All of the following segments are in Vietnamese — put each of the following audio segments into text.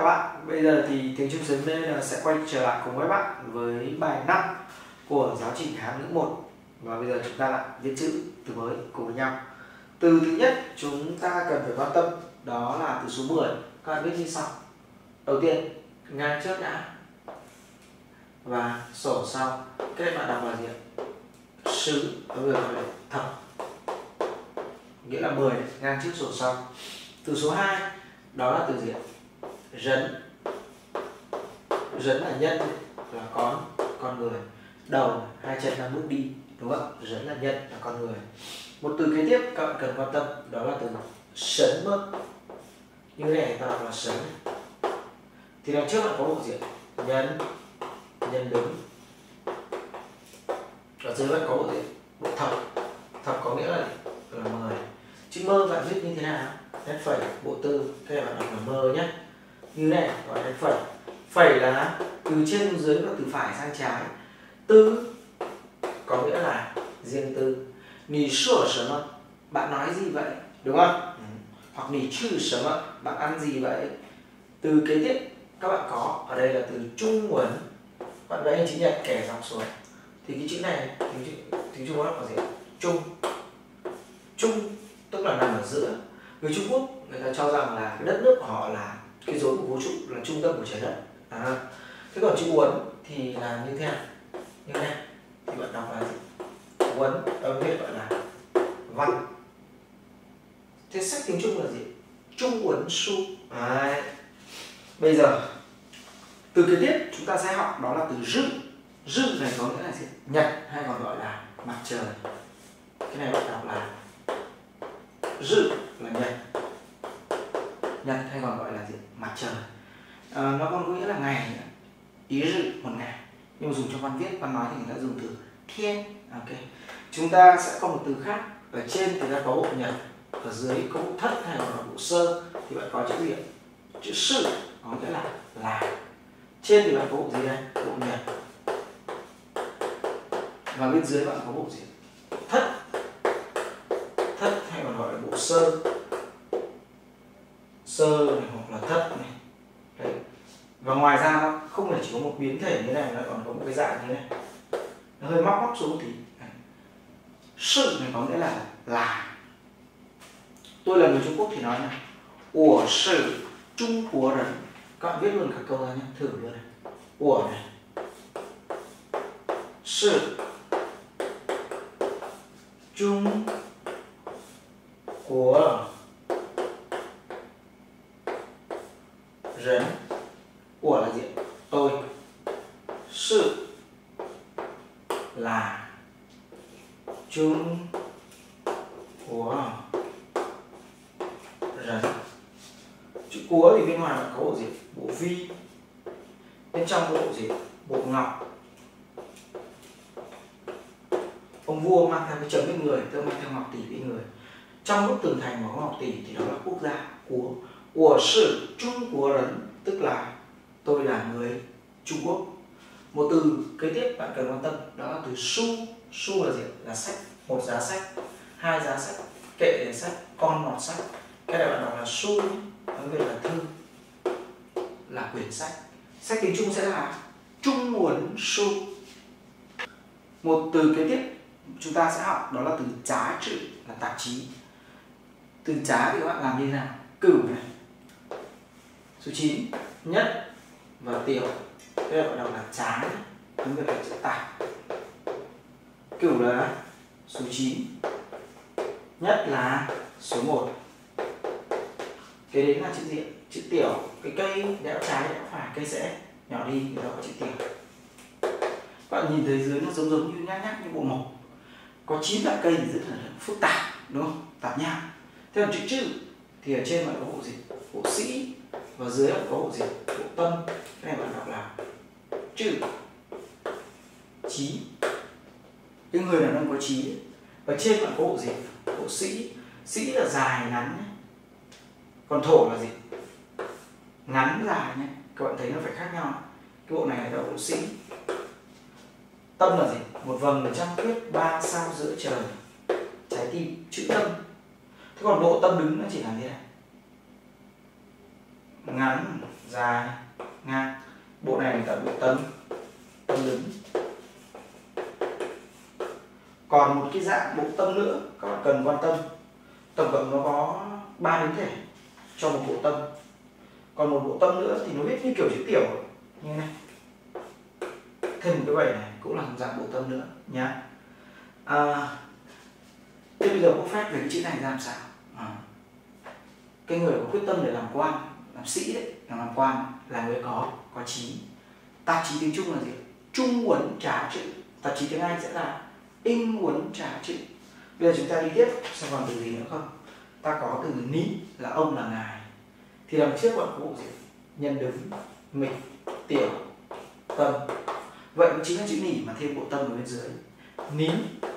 bạn. Bây giờ thì tiếng Trung sớm nên sẽ quay trở lại cùng với bạn với bài 5 của giáo trình Hán ngữ 1. Và bây giờ chúng ta lại viết chữ từ mới cùng với nhau. Từ thứ nhất chúng ta cần phải quan tâm đó là từ số 10. Các bạn viết như sau. Đầu tiên ngang trước đã và sổ sau. Các bạn đọc là gì ạ? Sứ, bây giờ gọi là thập, nghĩa là 10 ngang trước sổ sau. Từ số 2 đó là từ gì ạ? Rấn. Rấn là nhân, là con người. Đầu, hai chân đang bước đi, đúng không? Rấn là nhân, là con người. Một từ kế tiếp các bạn cần quan tâm đó là từ sấn mơ. Như này ta đọc là sấn. Thì đằng trước bạn có bộ gì ạ? Nhân, nhân đứng. Ở dưới bạn có bộ gì? Bộ thập. Thập có nghĩa là 10. Chữ mơ bạn viết như thế nào? Nét phẩy, bộ tư, các bạn đọc là mơ nhé. Như này gọi là phẩy. Phẩy là từ trên xuống dưới và từ phải sang trái. Tư có nghĩa là riêng tư. Nì sủa sớm ạ, bạn nói gì vậy? Đúng không? Hoặc nì chữ sớm ạ, bạn ăn gì vậy? Từ kế tiếp các bạn có ở đây là từ trung uẩn. Bạn vẽ hình chữ nhật kẻ dọc xuống. Thì cái chữ này tiếng Trung Quốc là gì? Trung. Trung tức là nằm ở giữa. Người Trung Quốc người ta cho rằng là cái đất nước của họ là cái rốn của vũ trụ, là trung tâm của trái đất. Thế còn chữ uốn thì là như thế nào? Như thế này thì bạn đọc là gì? Uốn, âm viết gọi là văn. Thế sách tiếng Trung là gì? Trung uốn su. Bây giờ từ kế tiếp chúng ta sẽ học đó là từ rư. Rư này có nghĩa là gì? Nhật hay còn gọi là mặt trời. Cái này bạn đọc là rư là nhật. Nhật hay còn gọi là gì? Mặt trời. Nó còn có nghĩa là ngày nữa. Ý rư một ngày. Nhưng mà dùng trong văn viết, văn nói thì người ta dùng từ thiên. Ok. Chúng ta sẽ có một từ khác. Ở trên thì ta có bộ nhật, ở dưới có bộ thất hay còn là bộ sơ. Thì bạn có chữ gì ạ? Chữ sự có nghĩa là. Trên thì bạn có bộ gì đây? Bộ nhật. Và bên dưới bạn có bộ gì? Thất. Thất hay còn gọi là bộ sơ. Sơ này hoặc là thất này. Đấy. Và ngoài ra nó không phải chỉ có một biến thể như này, nó còn có một cái dạng như này. Nó hơi móc móc xuống thì sự này có nghĩa là. Tôi là người Trung Quốc thì nói này. Wo shi Trung Quốc人. Các bạn viết luôn cả câu ra nhé, thử luôn này. Wo này. Shi Trung Quốc人. Của là gì? Tôi. Sự là Trung Quốc人. Chữ Quốc thì bên ngoài có bộ gì? Bộ vi. Bên trong có bộ gì? Bộ ngọc. Ông vua mang theo cái chấm bên người, tức mang theo ngọc tỷ bên người. Trong bức tường thành mà có ngọc tỷ thì đó là quốc gia. Quốc. Wo shi Trung Quốc人, tức là tôi là người Trung Quốc. Một từ kế tiếp bạn cần quan tâm đó là từ su. Su là gì? Là sách. Một giá sách, hai giá sách, kệ sách, con mọt sách. Cái này bạn đọc là su, nói về là thư, là quyển sách. Sách tiếng Trung sẽ là Trung uẩn su. Một từ kế tiếp chúng ta sẽ học đó là từ trá trự, là tạp chí. Từ trá thì các bạn làm như thế nào? Cửu này. Số 9 nhất và tiểu. Cái này bạn đọc là trá, nói về là chữ tạp. Cửu là số 9, nhất là số 1. Cái đấy là chữ gì? Chữ tiểu. Cái cây đẽo trái đẽo phải, cây sẽ nhỏ đi, người ta có chữ tiểu. Các bạn nhìn thấy dưới nó giống như nhác nhác như bộ mộc. Có 9 loại cây thì rất là phức tạp, đúng không? Tạp nham. Thế còn chữ chữ thì ở trên bạn có bộ gì? Bộ sĩ. Và dưới bạn có bộ gì? Bộ tâm. Cái này bạn đọc là chữ trí. Cái người đàn ông có trí. Và trên bạn có bộ gì? Bộ sĩ. Sĩ là dài ngắn nhé. Còn thổ là gì? Ngắn dài nhé. Các bạn thấy nó phải khác nhau. Cái bộ này là bộ sĩ. Tâm là gì? Một vầng ở trăng khuyết, 3 sao giữa trời. Trái tim, chữ tâm. Thế còn bộ tâm đứng nó chỉ là thế này. Ngắn dài, ngang. Bộ này người ta bộ tâm đứng. Còn một cái dạng bộ tâm nữa các bạn cần quan tâm. Tổng cộng nó có 3 biến thể cho một bộ tâm. Còn một bộ tâm nữa thì nó viết như kiểu chữ tiểu như này. Thêm một cái vẩy này cũng là một dạng bộ tâm nữa nhá. Thế bây giờ bốc phép về cái chữ này ra làm sao? Cái người có quyết tâm để làm quan, làm sĩ đấy, làm quan là người có trí. Tạp chí tiếng Trung là gì? Trung uẩn trá chữ. Tạp chí tiếng Anh sẽ là Inh uẩn trá chữ. Bây giờ chúng ta đi tiếp xem còn từ gì nữa không? Ta có từ ní là ông là ngài. Thì đằng trước bạn có bộ gì? Nhân đứng, mịch, tiểu, tâm. Vậy cũng chính là chữ nỉ mà thêm bộ tâm ở bên dưới. Ní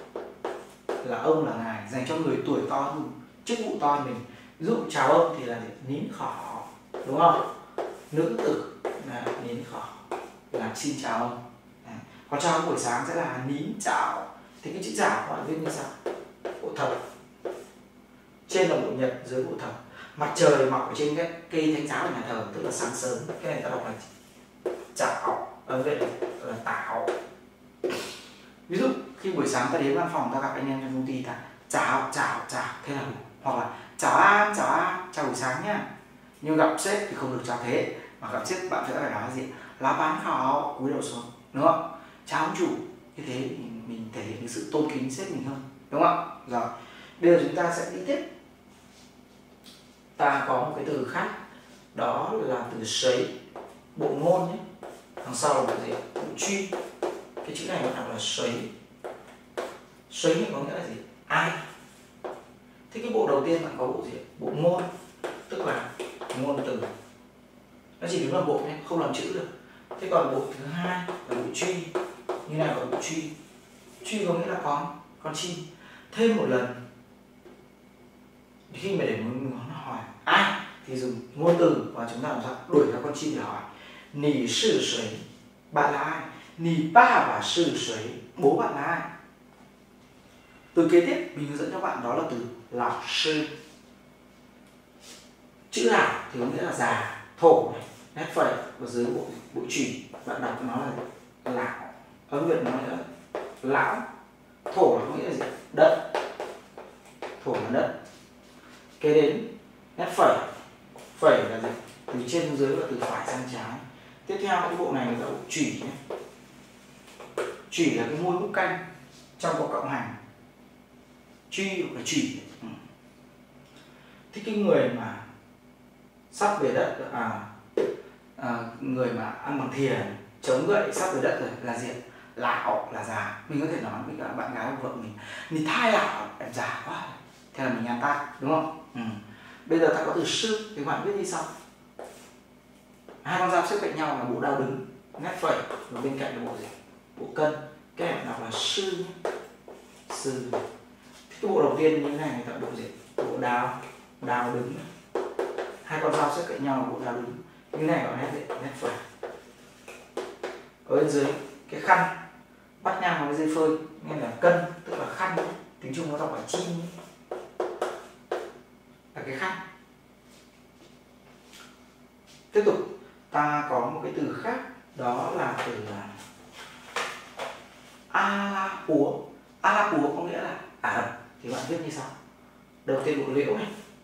là ông là ngài, dành cho người tuổi to hơn, chức vụ to hơn mình. Ví dụ chào ông thì là nín khỏ, đúng không? Nữ tử là nín khỏ, là xin chào ông. Còn chào buổi sáng sẽ là nín chào. Thì cái chữ chào các bạn viết như sao? Bộ thập. Trên là bộ nhật, dưới bộ thập. Mặt trời mọc ở trên cái cây thánh giá của nhà thờ, tức là sáng sớm. Cái này ta đọc là chảo, vậy là tảo. Ví dụ khi buổi sáng ta đến văn phòng, ta gặp anh em trong công ty, ta chào, thế là hoặc là chào An, chào buổi sáng nhá. Nhưng gặp sếp thì không được chào thế, mà gặp sếp bạn sẽ phải nói gì? Lá bán khảo, cúi đầu xuống, đúng không? Chào ông chủ, như thế mình thể hiện cái sự tôn kính sếp mình hơn, đúng không? Rồi, bây giờ chúng ta sẽ đi tiếp. Ta có một cái từ khác, đó là từ sấy, bộ ngôn nhé. Đằng sau là bộ gì? Bộ truy. Cái chữ này nó đọc là sấy. Sấy này có nghĩa là gì? Ai. Thế cái bộ đầu tiên bạn có bộ gì? Bộ ngôn, tức là ngôn từ. Nó chỉ đứng là bộ nhé, không làm chữ được. Thế còn bộ thứ hai là bộ truy. Như này gọi bộ truy. Truy có nghĩa là con chim. Thêm một lần, khi mà để muốn hỏi ai thì dùng ngôn từ và chúng ta làm sao đuổi theo con chim để hỏi. Nì sư sấy, bạn là ai? Nì ba và sư sấy, bố bạn là ai? Từ kế tiếp mình hướng dẫn cho bạn đó là từ lão sư. Chữ lão thì có nghĩa là già, thổ này, nét phẩy và dưới bộ chủy bạn đọc nó là lão. Ở Việt nói là lão. Thổ là có nghĩa là gì? Đất. Thổ là đất. Kế đến nét phẩy. Phẩy là gì? Từ trên xuống dưới là từ phải sang trái. Tiếp theo cái bộ này là bộ chủy nhé. Chủy là cái môi bút canh trong bộ cộng hành. Truy hoặc là chủy. Thế cái người mà sắp về đất, người mà ăn bằng thìa chống gậy sắp về đất rồi là gì? Lão là già. Mình có thể nói với cả bạn gái của vợ mình thai lão, em già quá, thế là mình nhàn tan, đúng không? Bây giờ ta có từ sư thì bạn viết như sau. Hai con dao xếp cạnh nhau là bộ đao đứng, nét phẩy, và bên cạnh là bộ gì? Bộ cân. Cái này đọc là sư nhé. Sư. Thế cái bộ đầu tiên như thế này người ta bộ gì? Bộ đao đứng. Hai con dao xếp cạnh nhau là bộ đao đứng. Như này gọi là nét phẩy. Ở bên dưới cái khăn bắt nhang vào cái dây phơi nên là cân, tức là khăn. Tiếng Trung nó đọc là chim là cái khăn. Tiếp tục ta có một cái từ khác, đó là từ a la púa. A la púa có nghĩa là Ả Rập. Thì bạn viết như sau. Đầu tiên bộ liễu này,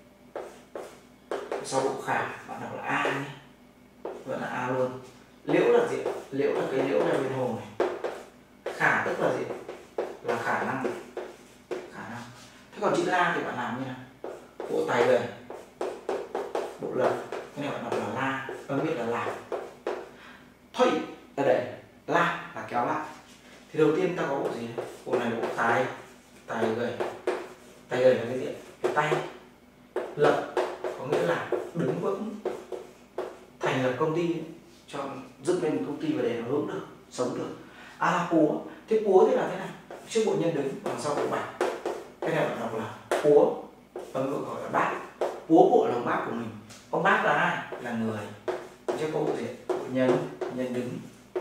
sau bộ khả bạn đọc là a nhé, vẫn là a luôn. Liễu là gì? Liễu là cái liễu này bên hồ này. Khả tức là gì? Là khả năng. Thế còn chữ la thì bạn làm như nào? Bộ tài gầy, bộ lật, cái này bạn đọc là la, âm viết là làm. Thủy là đẩy, la là kéo lại. Thì đầu tiên ta có bộ gì? Bộ này là bộ tài gầy. Tài gầy là cái gì? Cái tay. Lập có nghĩa là đứng vững, thành lập công ty, cho dựng lên một công ty và để nó vững được, sống được. A la púa. Thế púa thì là thế nào? Trước bộ nhân đứng, đằng sau bộ bạch. Cái này bạn đọc là púa, âm ngữ gọi là bác. Púa bộ là ông bác của mình. Ông bác là ai? Là người. Chứ có bộ gì? Bộ nhân đứng.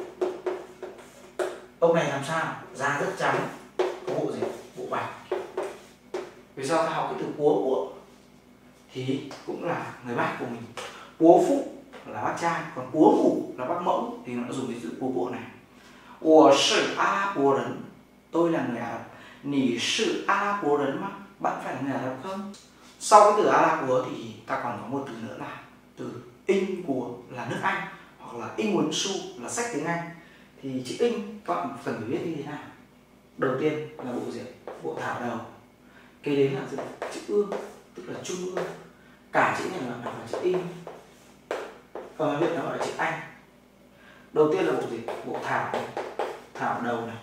Ông này làm sao? Da rất trắng. Có bộ gì? Bộ bạch. Vì sao ta học cái từ púa bộ thì cũng là người bác của mình. Púa phụ là bác trai, còn Quốc mụ là bác mẫu thì nó dùng cái chữ Quốc bộ này. 我是阿拉伯人, tôi là người Ả Rập. 你是阿拉伯人吗? Bạn phải là người Ả Rập không? Sau cái từ Ả Rập của thì ta còn có một từ nữa là từ Anh của là nước Anh, hoặc là Anh Quấn Su là sách tiếng Anh. Thì chữ Anh các bạn cần phải viết như thế nào? Đầu tiên là bộ gì? Bộ thảo đầu. Kế đến là chữ ương, tức là trung ương. Cả chữ này là chữ Anh, còn nói Việt nó gọi là chữ Anh. Đầu tiên là bộ gì? Bộ thảo này. Thảo đầu này.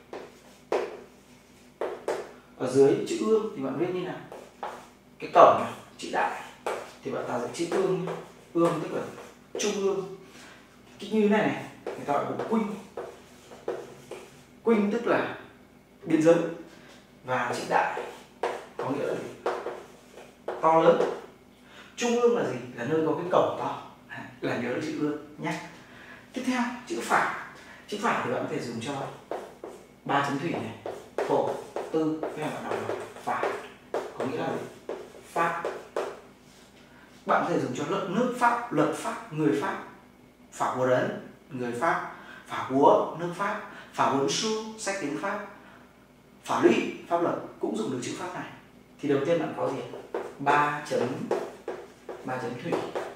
Ở dưới chữ ương thì bạn viết như nào? Cái cổng này, chữ đại thì bạn tạo ra chữ ương. Ương tức là trung ương. Cái như này này, người ta gọi bộ khuynh. Khuynh tức là biên giới. Và chữ đại có nghĩa là to lớn. Trung ương là gì? Là nơi có cái cổng to. Là nhớ được chữ ương nhé. Tiếp theo chữ phả. Chữ phả thì bạn có thể dùng cho 3 chấm thủy này, thổ, tư, cái này bạn đọc là phả, có nghĩa là gì? Pháp. Bạn có thể dùng cho nước Pháp, luật Pháp, người Pháp, phả của rấn, người Pháp, phả của nước Pháp, phả huấn su, sách tiếng Pháp, phả lụy, pháp luật cũng dùng được chữ Pháp này. Thì đầu tiên bạn có gì? 3 chấm thủy.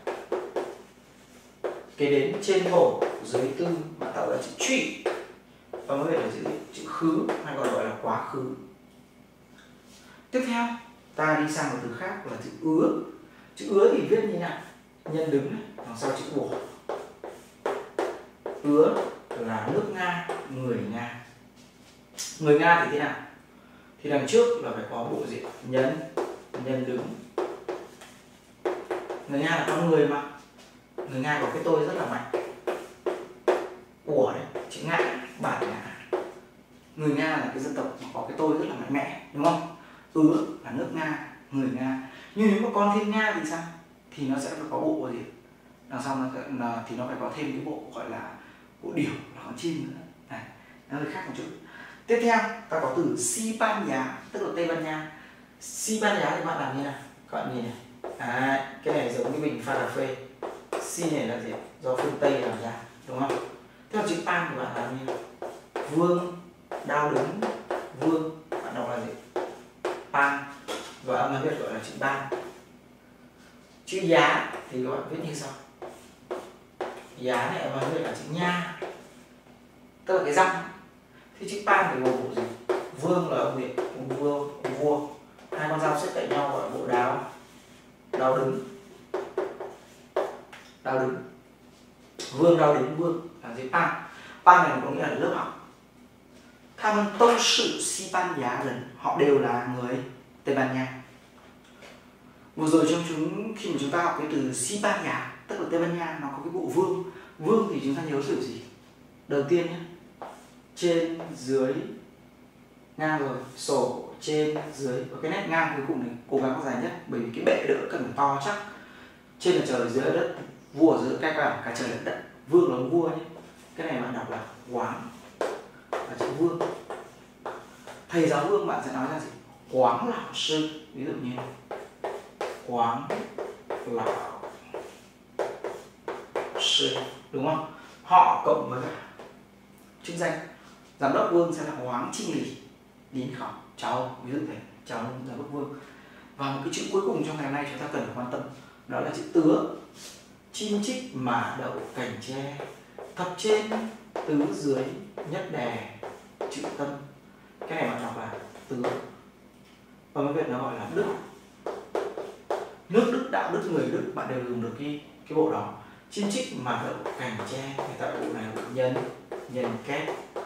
Kế đến trên thổ, dưới tư bạn tạo ra chữ trụy, và mới là chữ khứ hay còn gọi là quá khứ. Tiếp theo ta đi sang một từ khác là chữ ứa. Chữ ứa thì viết như nào? Nhân đứng này, đằng sau chữ bổ. Ứa là nước Nga, người Nga. Người Nga thì thế nào? Thì đằng trước là phải có bộ diện nhân đứng. Người Nga là con người mà. Người Nga có cái tôi rất là mạnh. Của đấy, chữ ngã, bản ngã. Người Nga là cái dân tộc mà có cái tôi rất là mạnh mẽ, đúng không? Ứa là nước Nga, người Nga. Nhưng nếu mà con thêm Nga thì sao? Thì nó sẽ phải có bộ gì? Đằng sau thì nó phải có thêm cái bộ gọi là bộ điểu, là con chim nữa. Này, nó hơi khác một chút. Tiếp theo ta có từ Si Ban Nha, tức là Tây Ban Nha. Si Ban Nha thì bạn làm như nào? Các bạn nhìn này. Cái này giống cái bình pha cà phê. Si này là gì? Do phương Tây làm ra, đúng không? Theo chữ Pan thì bạn làm như nào? Vương, đao đứng, vương, bạn đọc là gì? Pan, và âm tiếng Việt gọi là chữ ban. Chữ giá thì các bạn viết như sau. Giá này âm tiếng Việt là chữ nha, tức là cái răng. Thì chữ Pan thì gồm bộ gì? Vương là ông gì? Ông vua. Hai con dao xếp cạnh nhau gọi là bộ đao. Đao đứng. Vương, đao đứng, vương là gì? Pan. Pan này có nghĩa là lớp học. Tham ơn tâu sự Si Ban Nha人, họ đều là người Tây Ban Nha. Vừa rồi khi mà chúng ta học cái từ Si Ban Nha, tức là Tây Ban Nha, nó có cái bộ vương. Vương thì chúng ta nhớ kiểu gì? Đầu tiên nhé, trên dưới ngang rồi, sổ trên dưới, và cái nét ngang cuối cùng này cố gắng có dài nhất, bởi vì cái bệ đỡ cần to chắc. Trên là trời, dưới là đất, vua ở giữa cách cả trời lẫn đất. Vương là ông vua nhé. Cái này bạn đọc là Quán, là chữ vương. Thầy giáo vương bạn sẽ nói ra gì? Quán lão sư, ví dụ như Quán lão sư, đúng không? Họ cộng với chức danh. Giám đốc vương sẽ là Hoáng Trinh Lì, Đín Khảo, cháu, ví dụ thế, cháu giám đốc vương. Và một cái chữ cuối cùng trong ngày hôm nay chúng ta cần phải quan tâm, đó là chữ tứa. Chim chích mà đậu cành tre, thập trên tứ dưới nhất đè chữ tâm. Cái này bạn đọc là tứ, và mấy Việt nó gọi là đức. Nước Đức, đạo đức, người Đức bạn đều dùng được cái bộ đó. Chim chích mà đậu cành tre thì tại bộ này là nhân kép.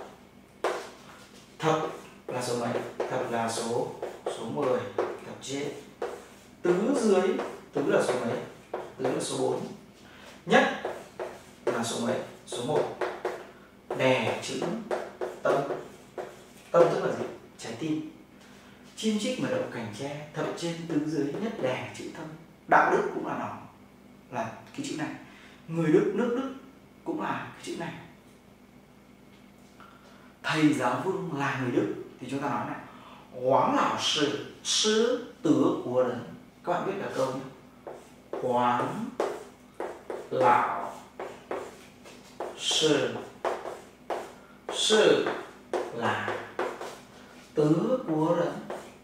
Thập là số mấy? Thập là số 10, thập trên. Tứ dưới, tứ là số mấy? Tứ là số 4. Nhất là số mấy? Số 1. Đè chữ tâm. Tâm tức là gì? Trái tim. Chim chích mà đậu cành tre, thập trên tứ dưới nhất đè chữ tâm. Đạo đức cũng là nó, là cái chữ này. Người Đức, nước Đức cũng là cái chữ này. Thầy giáo vương là người Đức thì chúng ta nói này: Hoáng lão sư, sư tứa của人. Các bạn biết là câu nhé. Hoáng lão sư. Sư là tứ của人.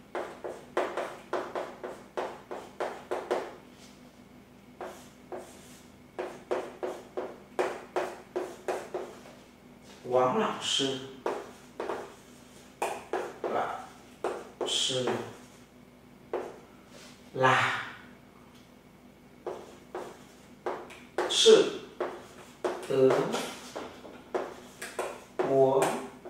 Quán lão sư. Lão sư là sự tứ của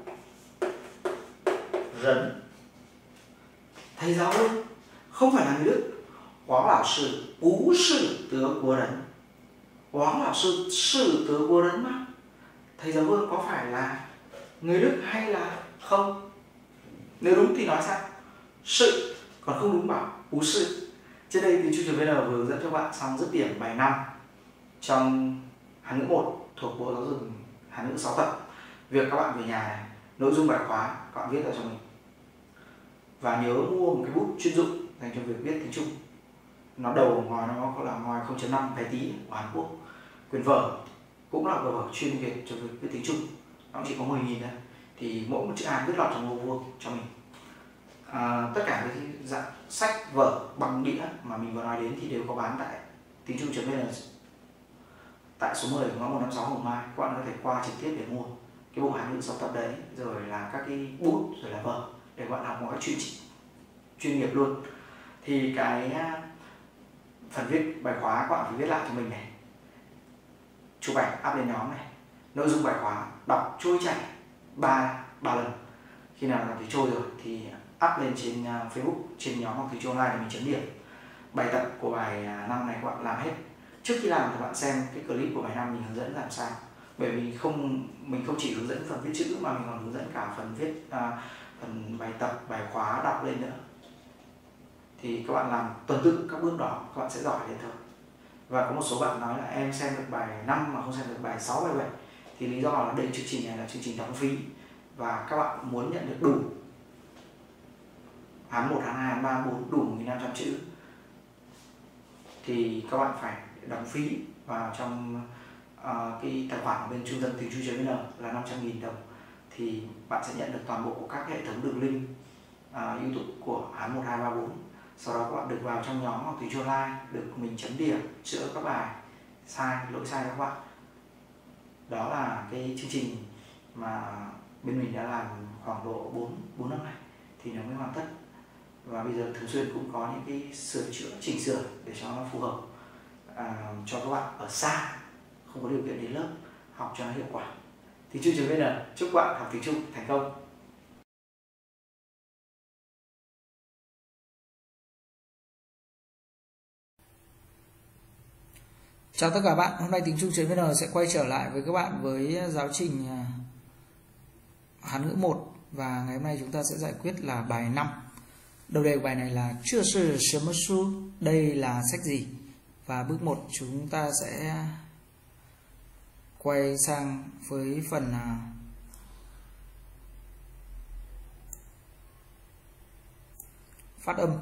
人. Thầy giáo ơi, không phải là người Đức. Quán lão sư bú sự tứ của人. Quán lão sư sự tứ của人mà. Thầy giáo Vương có phải là người Đức hay là không? Nếu đúng thì nói sao? Sự, còn không đúng bảo bú sự. Trên đây thì Chu VN vừa hướng dẫn cho bạn xong dứt điểm bài 5 trong Hán ngữ 1 thuộc Bộ Giáo dục Hán ngữ 6 tập. Việc các bạn về nhà này, nội dung bài khóa các bạn viết ra cho mình. Và nhớ mua một cái bút chuyên dụng dành cho việc viết tiếng Trung. Nó đầu ngòi nó có là ngòi 0.5 bé tí của Hàn Quốc. Quyền vở cũng là vở chuyên biệt cho việc viết tiếng Trung. Nó chỉ có 10.000 thôi. Thì mỗi một chữ Hán viết lọt trong ô vuông cho mình. Tất cả các dạng sách vở bằng đĩa mà mình vừa nói đến thì đều có bán tại tiếng Trung.vn tại số 10 ngõ 156 Hồng Mai. Các bạn có thể qua trực tiếp để mua cái bộ Hán ngữ 6 tập đấy, rồi là các cái bút, rồi là vở để các bạn học một cách chuyên nghiệp luôn. Thì cái phần viết bài khóa các bạn phải viết lại cho mình này, chụp ảnh up lên nhóm này, nội dung bài khóa đọc trôi chảy 3 lần. Khi nào làm thì trôi rồi thì up lên trên Facebook, trên nhóm Học Tiếng Trung Online để mình chấm điểm. Bài tập của bài 5 này các bạn làm hết. Trước khi làm thì bạn xem cái clip của bài 5 mình hướng dẫn làm sao. Bởi vì mình không chỉ hướng dẫn phần viết chữ mà mình còn hướng dẫn cả phần viết phần bài tập, bài khóa đọc lên nữa. Thì các bạn làm tuần tự các bước đó các bạn sẽ giỏi lên thôi. Và có một số bạn nói là em xem được bài 5 mà không xem được bài 6, bài 7. Thì lý do là đây chương trình này là chương trình đóng phí. Và các bạn muốn nhận được đủ Hán 1, Hán 2, Hán 3, Hán 4 đủ 1.500 chữ thì các bạn phải đóng phí vào trong cái tài khoản ở bên trung tâm tiếng Trung.vn là 500.000 đồng. Thì bạn sẽ nhận được toàn bộ các hệ thống đường link YouTube của Hán 1, 2, 3, 4. Sau đó các bạn được vào trong nhóm Học Tiếng Trung Online, được mình chấm điểm, chữa các bài lỗi sai các bạn. Đó là cái chương trình mà bên mình đã làm khoảng độ 4 năm này thì nó mới hoàn tất. Và bây giờ thường xuyên cũng có những cái sửa chữa, chỉnh sửa để cho nó phù hợp cho các bạn ở xa, không có điều kiện đến lớp, học cho nó hiệu quả. Thì Trung.vn chúc bạn học tiếng Trung thành công. Chào tất cả bạn, hôm nay tiếng Trung.vn sẽ quay trở lại với các bạn với giáo trình Hán ngữ 1. Và ngày hôm nay chúng ta sẽ giải quyết là bài 5. Đầu đề của bài này là Chư sư sớm su, đây là sách gì? Và bước 1 chúng ta sẽ quay sang với phần phát âm.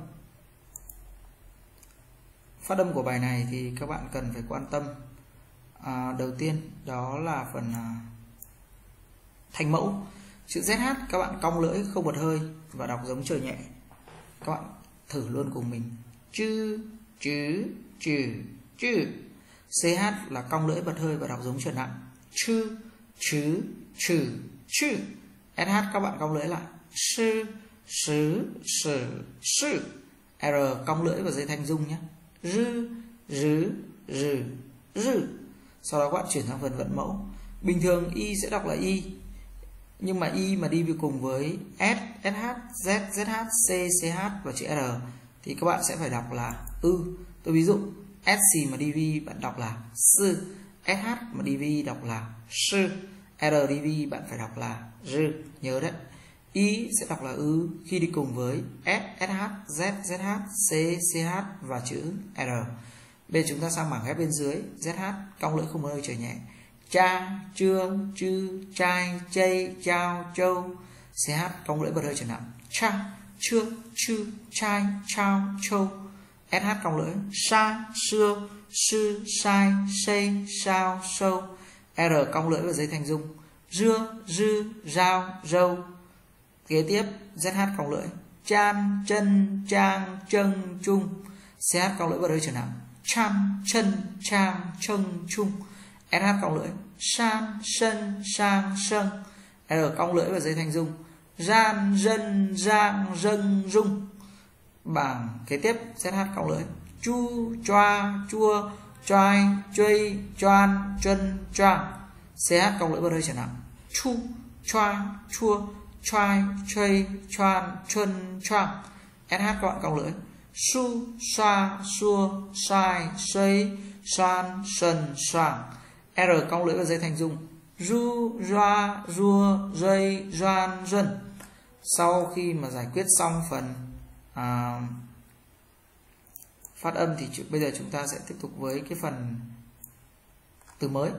Phát âm của bài này thì các bạn cần phải quan tâm. Đầu tiên đó là phần thanh mẫu. Chữ ZH các bạn cong lưỡi không bật hơi và đọc giống trời nhẹ. Các bạn thử luôn cùng mình. Chư, chứ, chữ, chữ. CH là cong lưỡi bật hơi và đọc giống trời nặng. Chư, chứ, chữ, chữ. SH các bạn cong lưỡi lại. Sư, sứ, sử, sự. R cong lưỡi và dây thanh rung nhé. Rư, rứ, rừ, rừ. Sau đó các bạn chuyển sang phần vận mẫu. Bình thường Y sẽ đọc là Y, nhưng mà Y mà đi cùng với S, SH, Z, ZH, C, CH và chữ R thì các bạn sẽ phải đọc là ư. Tôi ví dụ SC mà DV bạn đọc là sư, SH mà DV đọc là sư, RDV bạn phải đọc là rư. Nhớ đấy. Y sẽ đọc là ư khi đi cùng với S, SH, Z, ZH, C, CH và chữ R. Bây giờ chúng ta sang mảng ghép bên dưới. ZH cong lưỡi không hơi trời nhẹ. Cha, trương, chư, trai, chay, chao, châu. CH cong lưỡi bật hơi trở nặng. Cha, trương, chư, trai, chao, châu. SH cong lưỡi sa, xưa, sư, sai, xây, sao, sâu. R cong lưỡi và dây thành dung rưa, rư, rao, râu. Kế tiếp ZH cong lưỡi chan, chân, trang, chân, trung. CH cong lưỡi vào đây trở nặng cham, chân, trang, chân, trung. SH cong lưỡi san, sân, sang, sân. R cong lưỡi và dây thành dung gian, dân, giang, dân, dung. Bảng kế tiếp ZH cong lưỡi chu, choa, chua, choai, chuây, choan, chân, choang. CH cong lưỡi vào đây trở nặng chu, choa, chua, choai, chuây, choan, chân, choang. SH các bạn cong lưỡi su, xoa, xua, xoai, xuây, xoan, sần, xoàng. R cong lưỡi và dây thành dung ru, roa, rua, dây, doan, dân. Sau khi mà giải quyết xong phần phát âm thì bây giờ chúng ta sẽ tiếp tục với cái phần từ mới.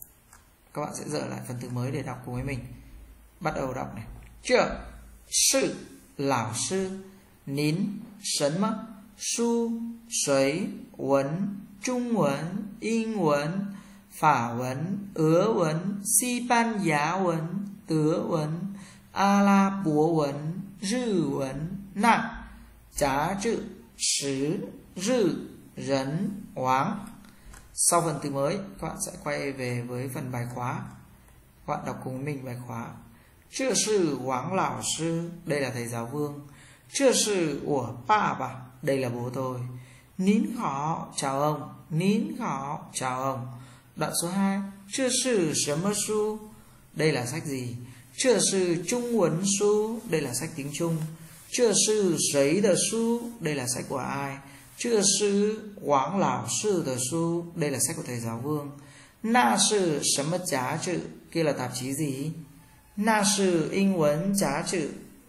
Các bạn sẽ dở lại phần từ mới để đọc cùng với mình. Bắt đầu đọc này. Chưa sư, lão sư, nín, sấn mất, su, suối, vấn, trung vấn,英文, phả vấn, ứa vấn, Xi Ban Giá vấn, tứa vấn, A La Bố vấn, Rư vấn, nặng, giá trị, sứ, rư, rấn, oáng. Sau phần từ mới, các bạn sẽ quay về với phần bài khóa. Các bạn đọc cùng với mình bài khóa.這是Wang lão sư, đây là thầy giáo Vương.這是我爸爸, đây là bố tôi. Nín hảo, chào ông. Nín hảo, chào ông. Đoạn số 2. 這是什麼書? Đây là sách gì? 這是中文書, đây là sách tiếng Trung. 這是誰的書? Đây là sách của ai? 這是Wang lão sư的書, đây là sách của thầy giáo Vương. 那是什麼雜誌? Kia là tạp chí gì? 那是英文雜誌,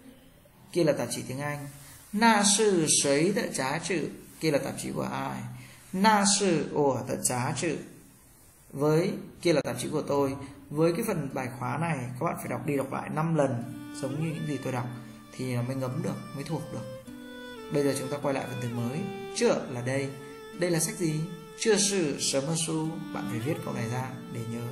kia là tạp chí tiếng Anh. 那是誰的雜誌? Kia là tạp chí của ai? 那是我的雜誌, với kia là tạp chí của tôi. Với cái phần bài khóa này các bạn phải đọc đi đọc lại 5 lần giống như những gì tôi đọc thì mới ngấm được, mới thuộc được. Bây giờ chúng ta quay lại phần từ mới. Chưa là đây. Đây là sách gì? Chưa sự sớm su. Bạn phải viết câu này ra để nhớ.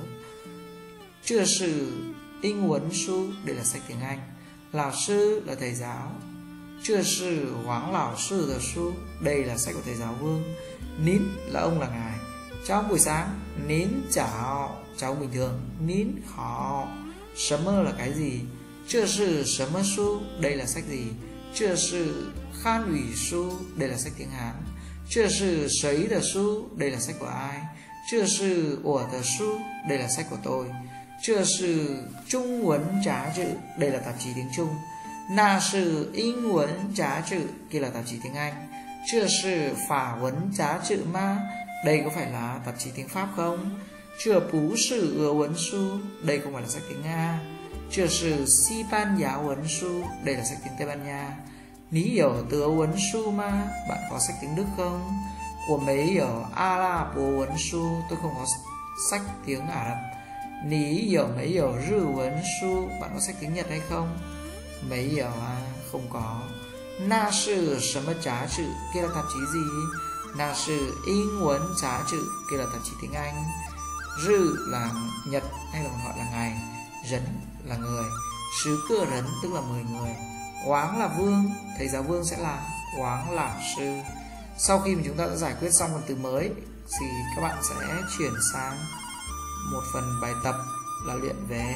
Chưa sự英文书, đây là sách tiếng Anh. Lão sư là thầy giáo. Chưa sự Wang lão sư的书, đây là sách của thầy giáo Vương. Nín là ông là ngài. Chào buổi sáng. Nín chào, chào bình thường. Nín hảo. Sớm là cái gì? Chưa sự sớm su, đây là sách gì? Chưa sự Khan ủy su, đây là sách tiếng Hán. Chưa sự sấy的书, đây là sách của ai? Chưa sự我的书, đây là sách của tôi. Chưa sự Trung Vấn Giá Trị, đây là tạp chí tiếng Trung. Na sự英Vấn Giá Trị, kia là tạp chí tiếng Anh. Chưa sự Phả Vấn Giá Trị ma, đây có phải là tạp chí tiếng Pháp không? Chưa bú sự Ứa Vấn Su, đây không phải là sách tiếng Nga. Chưa sự Xi Ban Giá Vấn Su, đây là sách tiếng Tây Ban Nha. Ní hiểu tứa Vấn Su ma, bạn có sách tiếng Đức không? Của mấy hiểu A La Bố Vấn Su, tôi không có sách tiếng Ả Rập. Ní hiểu mấy hiểu Rư Vấn Su, bạn có sách tiếng Nhật hay không? Mấy hiểu không có. Na sư sớm giá trị, kia là tạp chí gì? Na sư英Vấn Giá Trị, kia là tạp chí tiếng Anh. Rư là Nhật hay là gọi là ngày. Rấn là người. Sứ cơ rấn tức là 10 người. Wang là Vương, thầy giáo Vương sẽ là Wang lão sư. Sau khi mà chúng ta đã giải quyết xong phần từ mới thì các bạn sẽ chuyển sang một phần bài tập là luyện về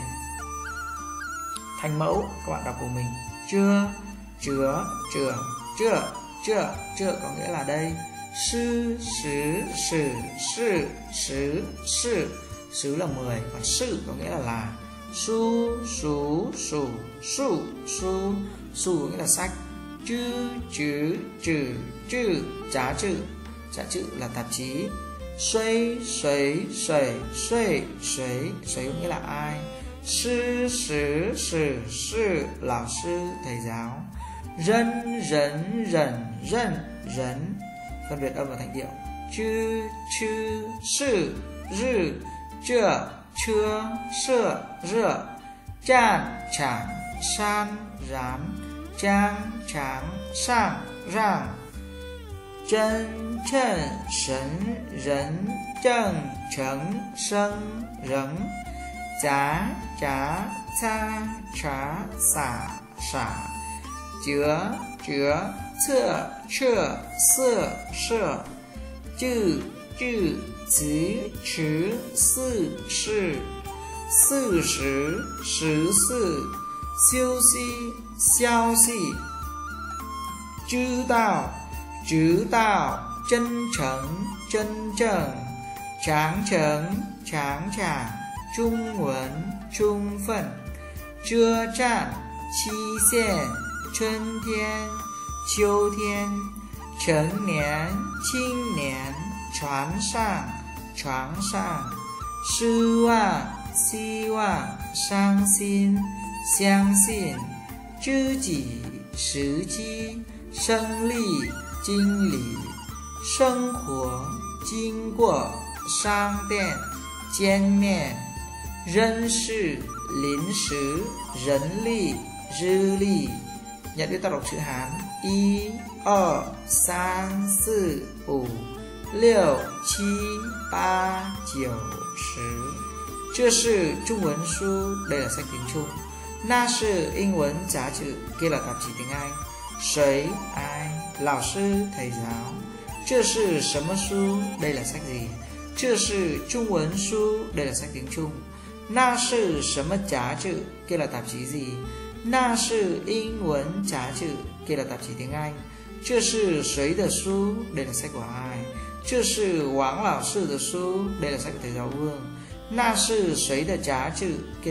thành mẫu. Các bạn đọc của mình. Chưa, chứa, chừa, chưa, chưa, chưa có nghĩa là đây. Sư, sứ, sử, sự, sứ, sự. Sứ là 10, còn sự có nghĩa là su, sú, sủ, su, su. Su có nghĩa là sách. Chư, chứ, trừ, trừ, giá trị. Giá trị là tạp chí. Xuây, xuấy, xuẩy, xuẩy, xuấy. Xuấy có nghĩa là ai? Sư, sứ, sử, sự, lão sư, thầy giáo. Rân, rấn, rẩn, rân, rấn. Phân biệt âm và thanh điệu. Chư, chư, sự, rư, chưa, chưa, sửa, rửa. Chan, chản, san, rán. Trang, tráng, sang, ràng. 真称神人正成生人杂杂擦查洒洒折折侧彻色色智智词持四事四十十四休息消息知道知道真诚真正长城长长中文充分遮障期限春天秋天成年青年船上床上失望希望伤心相信知己时机胜利经理生活经过商店见面认识临时人力日历nhận biết tác đọc chữ Hán 1 2 3 4 5 6 7 8 9 10这是中文书 đây là sách tiếng Trung 那是英文杂志 kia là tạp chí tiếng Anh 谁 ai 老师 thầy giáo 这是什么书 đây là sách gì 这是中文书 đây là sách tiếng Trung 那是什么杂志 kia là tạp chí gì 那是英文杂志 kia là tạp chí tiếng Anh 这是谁的书 đây là sách của ai 这是王老师的书 đây là sách của thầy giáo Vương 那是谁的杂志